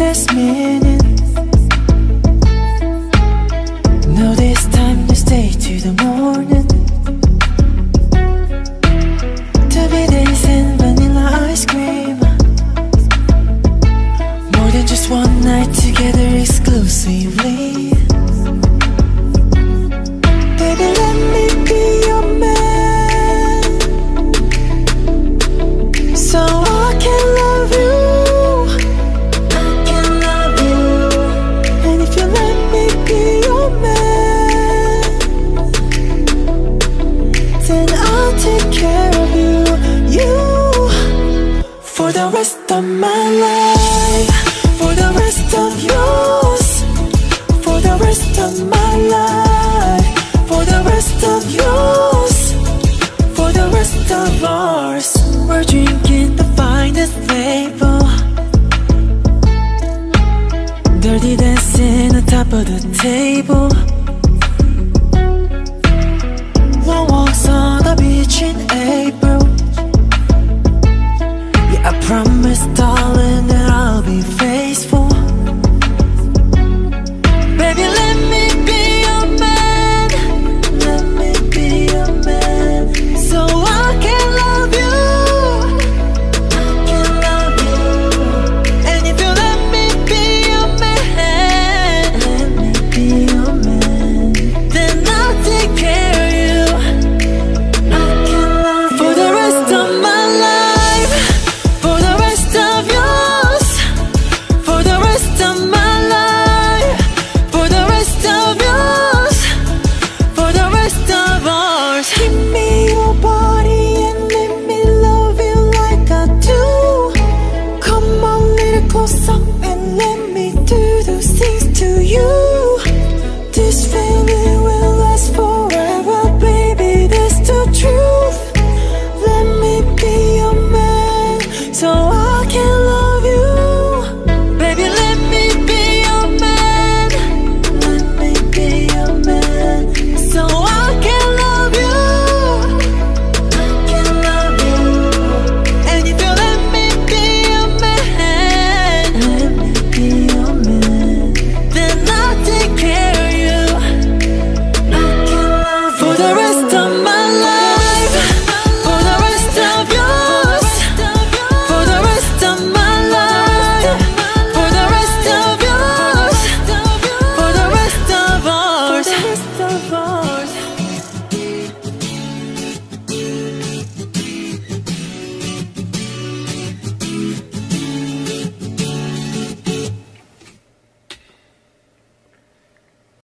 has meaning. No, this time to stay to the morning. Duvet and vanilla ice cream. More than just one night together exclusively. Baby, let me be your man, so I can love you. I can love you. And if you let me be your man, then I'll take care of you, for the rest of my life, for the rest of yours, for the rest of my life, for the rest of yours, for the rest of ours. We're drinking the finest label, dirty dancing on top of the table.